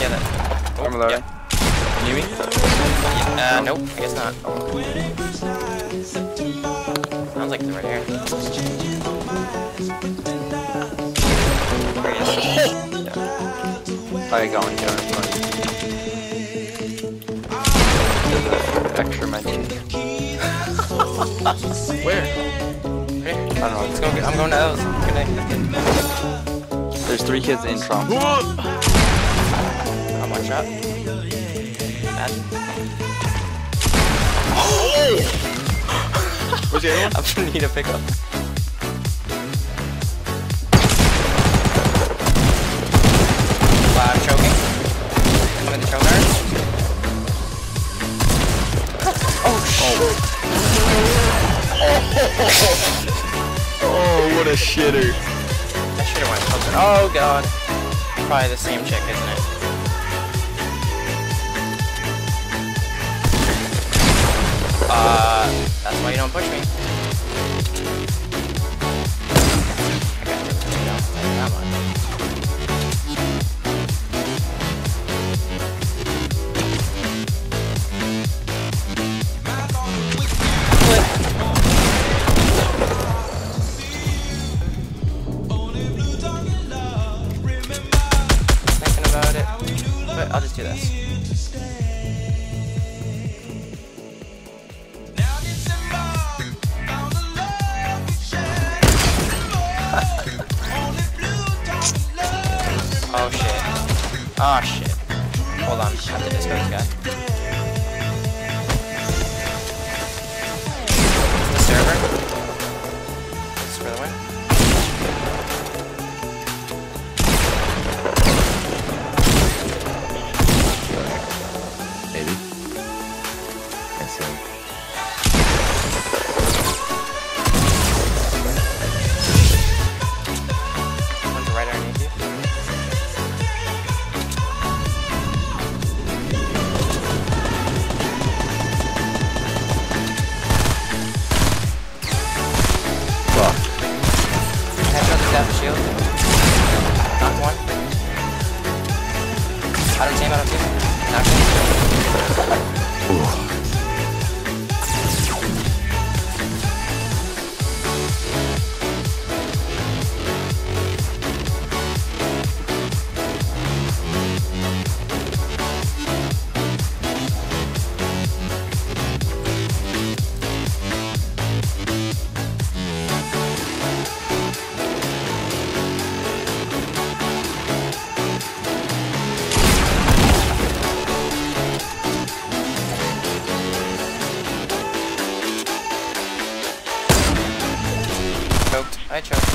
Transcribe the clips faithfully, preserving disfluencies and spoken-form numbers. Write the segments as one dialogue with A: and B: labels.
A: Yeah, that. Oh,
B: I'm loading.
A: Yeah.
B: Can you hear me?
A: Uh, nope, I guess not. Sounds like they're right here. There he is. Yeah.
B: How you going, Jonas? There's an extra menu.
A: Where? Right here.
B: I don't know.
A: Let's go. Get, I'm going to those. Good night.
B: There's three kids in Trump.
A: I'm one shot. Bad.
B: Oh! Where's the other one?
A: I'm gonna need a pickup. Wow, I'm choking. I'm in the choke guard. Oh, shit.
B: Oh. Oh, what a shitter.
A: I should've went closer. Oh, God. Probably the same chick, isn't it? Uh, that's why you don't push me. Okay, you don't like that much. Thinking about it, but I'll just do this. Oh shit. Oh shit. Hold on, I have to disco this guy. The server. This is for the win.
B: Maybe. I see.
A: One's right underneath you. Shield. Knocked one. I don't team, I don't team. Knocked one. Choked. I choked.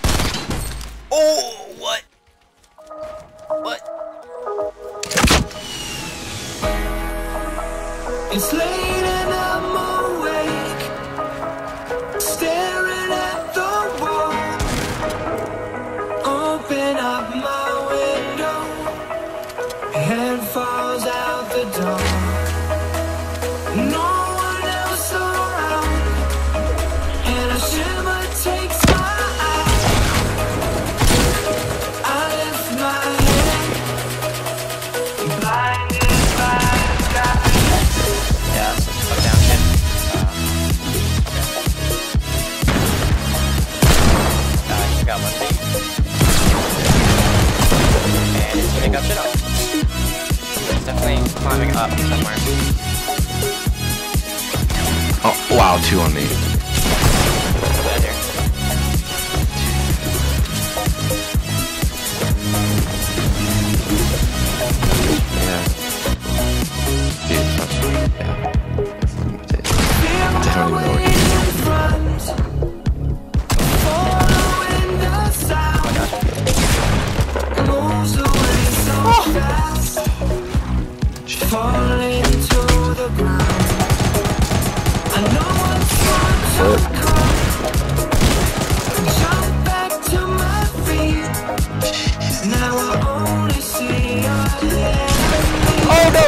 A: Oh, what? What?
C: It's late and I'm awake, staring at the wall. Open up my window, head falls out the door. No one else around, and a shimmer takes my eye. I lift my head, blinded by the sky.
A: Yeah, so just fuck down shit. Uh, okay. Uh, you got one thing. And it's gonna pick up shit up. It's definitely climbing up somewhere.
B: Oh, wow, two on me.
A: Bad here.
B: Yeah. Dude, that's, yeah. I don't even know what you're
C: Falling to the ground. I know what's going to come. Jump back to my feet. Now I only see your enemy.
A: Oh no!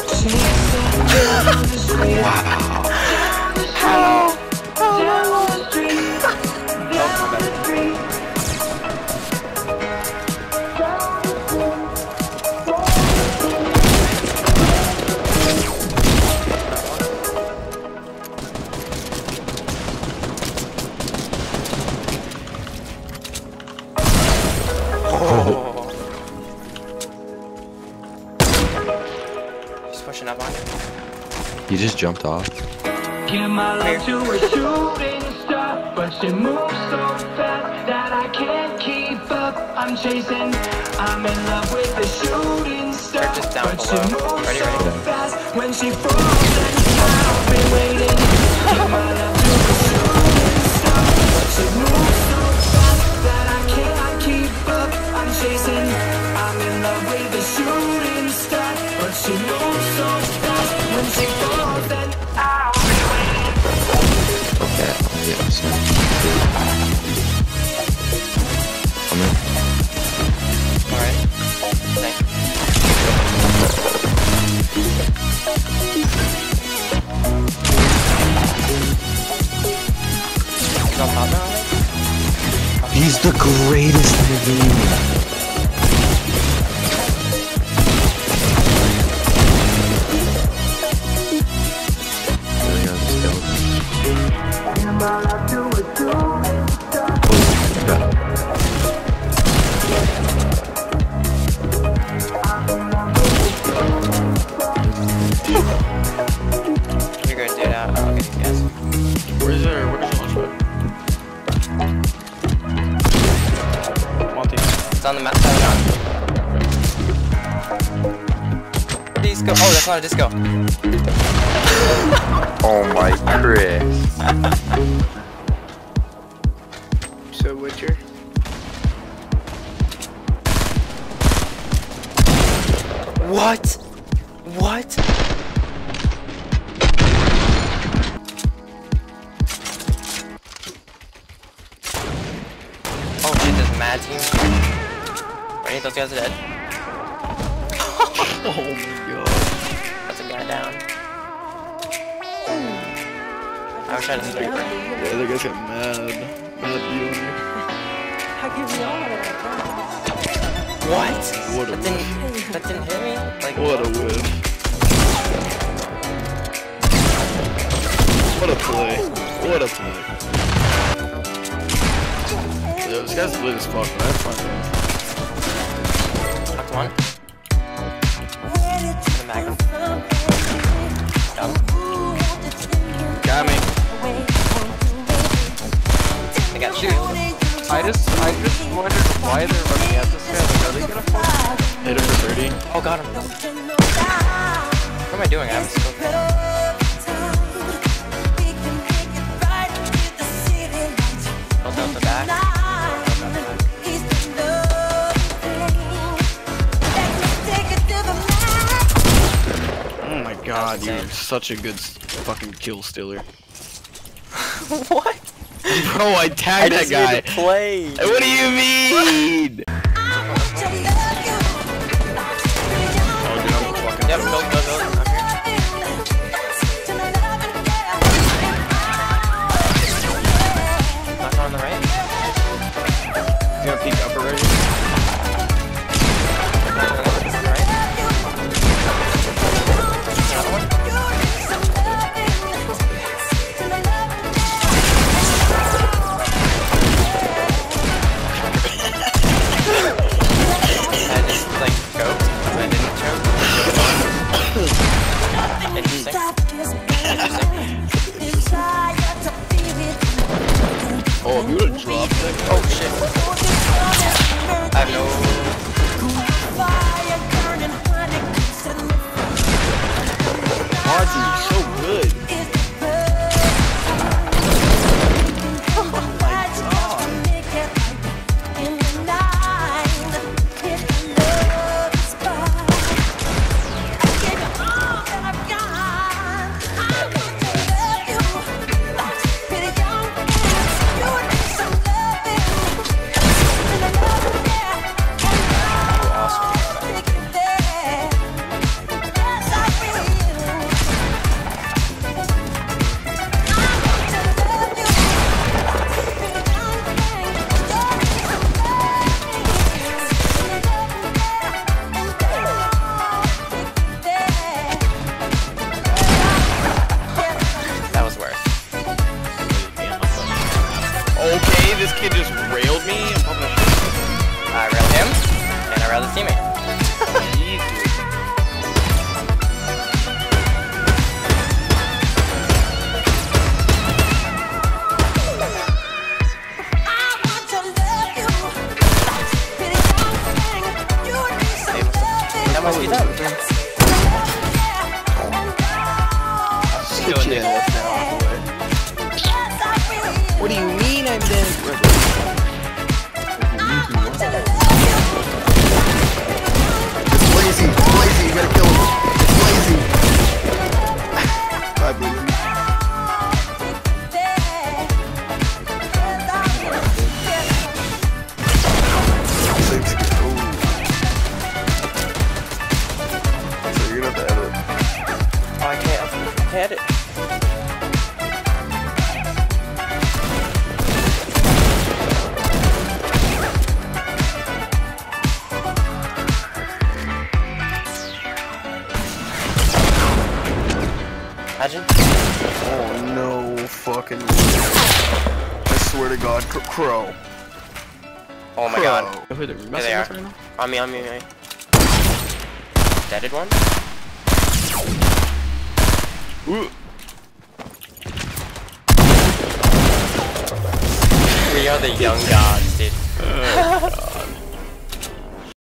B: Wow.
C: How? Down the street. Down the street. Down the street.
A: pushing up on you.
B: He just jumped off.
C: Give my love to a shooting star, but she moves so fast that I can't keep up. I'm chasing, I'm in love with the shooting star,
A: They're just down
C: but she
A: below.
C: moves
A: Ready,
C: so
A: ready?
C: fast. When she falls, then I'll be waiting. Give my love to a shooting star, but she moves so fast that I can't keep up. I'm chasing, I'm in love with the shooting star, but she moves so fast. When she falls, then I'll be waiting.
B: Okay, I'll get some. Come in.
A: Alright. Thank you. He's on top now, I think?
B: He's the greatest in the game.
A: You're good, dude. I'll I'll get you guys.
B: Where's there? Where's the launch pad?
A: It's on the map. Seven on. Disco. Oh, that's not a disco.
B: Oh my Chris.
D: So Witcher.
A: What? What? Oh shit, there's a mad team. Any of those guys are dead.
B: Oh my god.
A: That's a guy down. I was trying to sniper.
B: Yeah, that guy's got mad. Mad view on you.
A: What?
B: What a
A: That didn't, that didn't hit me? Like,
B: What a whiff. What a play. What a play. Yo, this guy's lit as fuck, man. That's fine.
A: Knocked one. The magnum. Got him.
B: Got me.
A: I got shield.
D: I just, I just wondered why they're running at this guy. Like, are they gonna fall?
B: Hit him for thirty.
A: Oh, got him. What am I doing? I haven't spoken. Hold out the back.
B: Oh my god, you're such a good s- fucking kill stealer.
A: What?
B: Bro, I tagged that guy.
A: Play.
B: What do you mean?
A: Yep, go, go, go. I'm here. Knock on the right.
B: He's gonna peek upper right.
A: Knock on the right. Another one. I just like choked, but I didn't choke. Interesting. Interesting.
B: Oh, if you would've dropped that guy.
A: Oh shit. I have no.
B: Ozzy, you're so good.
A: That must be them.
B: Sit your ass down, boy. What do you mean I'm dead, brother?
E: It's lazy, it's lazy, you gotta kill him. It's lazy. Bye, Blazy. Six. Ooh. So you're gonna have to edit.
A: Oh, I can't. I can't edit. Imagine.
E: Oh no fucking. I swear to God, cr Crow.
A: Oh my
E: Crow.
A: god.
B: Who are they
A: There
B: messing
A: they are.
B: with right now?
A: On me, on me, on me. Deaded one?
B: Ooh.
A: We are the young gods, dude.